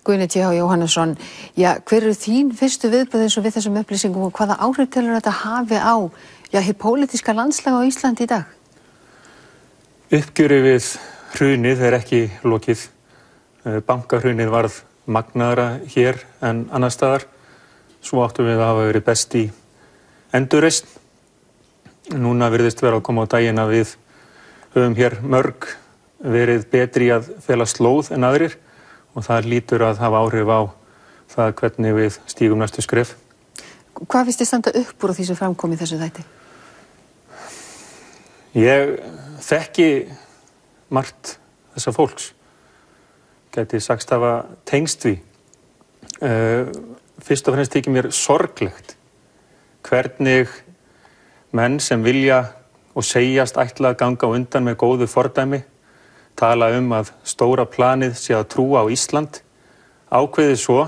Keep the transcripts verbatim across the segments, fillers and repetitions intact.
Guðni T H Jóhannesson, já, hver eru þín fyrstu viðbrögð eins og við þessum upplýsingum og hvaða áhrif telur þetta hafi á, já, hið pólitíska landslag á Íslandi í dag? Uppgjöri við hrunið er ekki lokið. Bankahrunið varð magnaðra hér en annars staðar. Svo áttum við að hafa verið best í endurreisn. Núna virðist vera að koma á daginn að við höfum hér mörg verið betri að fela slóð en aðrir og það lítur að hafa áhrif á það hvernig við stígum næstu skref. Hvað finnst þér standa upp úr því sem framkom í þessu þætti? Ég þekki margt þessa fólks. Gæti sagst hafa tengst því. Uh, fyrst og fremst þykir mér sorglegt hvernig menn sem vilja og segjast ætla að ganga á undan með góðu fordæmi, tala um að stóra planið sé að trúa á Ísland, ákveði svo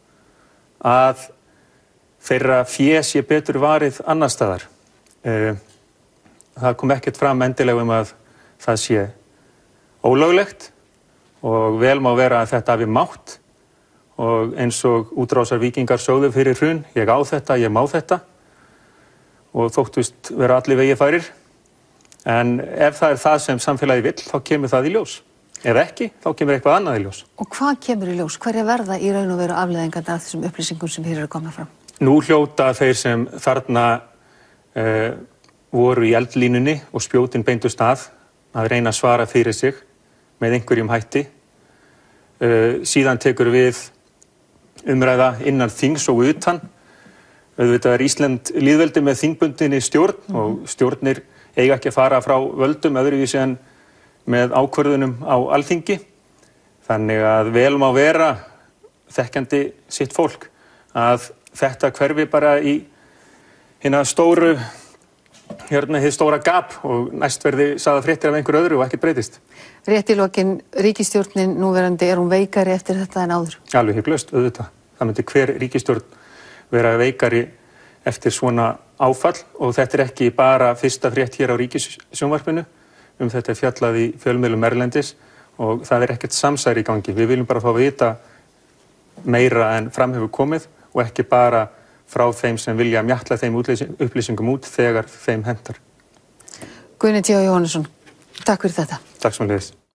að þeirra fé sé betur varið annar staðar. Það kom ekkert fram endilega um að það sé ólöglegt og vel má vera að þetta hafi mátt og eins og útrásarvíkingar sögðu fyrir hrun, ég á þetta, ég má þetta og þóttust vera allir vegið færir. En ef það er það sem samfélagi vill, þá kemur það í ljós. Ef ekki, þá kemur eitthvað annað í ljós. Og hvað kemur í ljós? Hverja verða í raun og veru afleiðingarnar af þessum upplýsingum sem hér eru komna fram? Nú hljóta þeir sem þarna eh, voru í eldlínunni og spjótin beintust að að reyna að svara fyrir sig með einhverjum hætti. Eh, síðan tekur við umræða innan þings og utan. Auðvitað er Ísland lýðveldi með þingbundinni stjórn mm-hmm. og stjórnir eiga ekki að fara frá völdum öðruvísi en með ákvörðunum á Alþingi. Þannig að vel má vera þekkjandi sitt fólk að þetta hverfi bara í hina stóru, hérna hið stóra gap og næst verði sagða fréttir af einhverju öðru og ekkert breytist. Rétt í lokin, ríkisstjórnin núverandi, er hún veikari eftir þetta en áður? Alveg hygglust, auðvitað. Það myndi hver ríkisstjórn vera veikari eftir svona áfall og þetta er ekki bara fyrsta frétt hér á Ríkissjónvarpinu, um þetta er fjallað í fjölmiðlum erlendis og það er ekkert samsæri í gangi. Við viljum bara fá að vita meira en fram hefur komið og ekki bara frá þeim sem vilja mjatla þeim upplýsingum út þegar þeim hentar. Guðni T H Jóhannesson, takk fyrir þetta. Takk sömuleiðis.